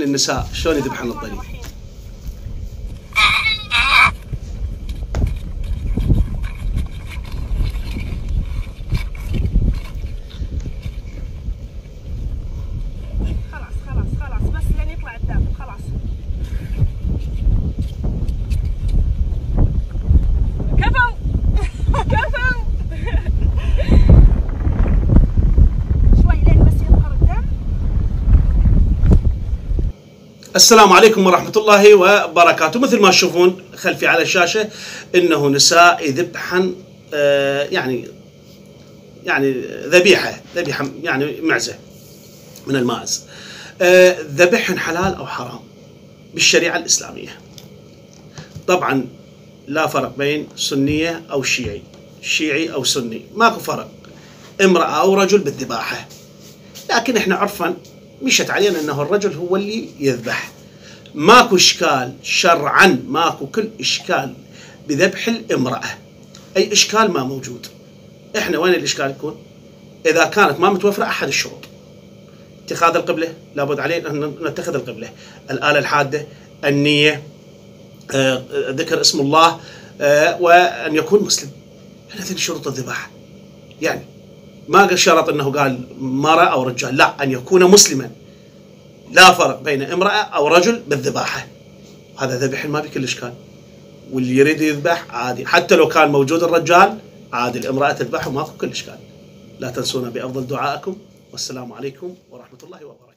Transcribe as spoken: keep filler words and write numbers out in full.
النساء شلون يذبحن الضني. خلاص خلاص خلاص بس لين يطلع الدم خلاص. كفو كفو شوي لين بس يظهر الدم. السلام عليكم ورحمة الله وبركاته. مثل ما تشوفون خلفي على الشاشة انه نساء يذبحن آه يعني يعني ذبيحة ذبيحة يعني معزة من الماعز. آه ذبحن حلال او حرام بالشريعة الإسلامية. طبعا لا فرق بين سنية او شيعي، شيعي او سني، ماكو فرق، امرأة او رجل بالذباحة. لكن احنا عرفا مشت علينا انه الرجل هو اللي يذبح. ماكو اشكال شرعا، ماكو كل اشكال بذبح الامرأة، اي اشكال ما موجود. احنا وين الاشكال يكون؟ اذا كانت ما متوفرة احد الشروط. اتخاذ القبلة، لابد علينا ان نتخذ القبلة، الآلة الحادة، النية، آه، ذكر اسم الله، آه، وان يكون مسلم. هذه شروط الذبح. يعني ما شرط انه قال مرأة او رجال، لا، ان يكون مسلما. لا فرق بين امرأة او رجل بالذباحة. هذا ذبح ما بكل اشكال، واللي يريد يذبح عادي، حتى لو كان موجود الرجال عادي الامرأة تذبح وما في كل اشكال. لا تنسونا بافضل دعائكم، والسلام عليكم ورحمة الله وبركاته.